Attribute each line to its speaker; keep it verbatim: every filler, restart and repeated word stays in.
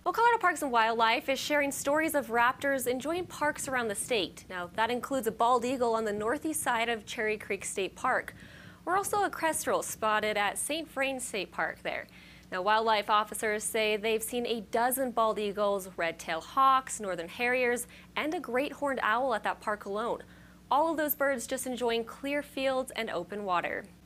Speaker 1: Well, Colorado Parks and Wildlife is sharing stories of raptors enjoying parks around the state. Now, that includes a bald eagle on the northeast side of Cherry Creek State Park. We're also a kestrel spotted at Saint Vrain State Park there. Now, wildlife officers say they've seen a dozen bald eagles, red-tailed hawks, northern harriers, and a great horned owl at that park alone. All of those birds just enjoying clear fields and open water.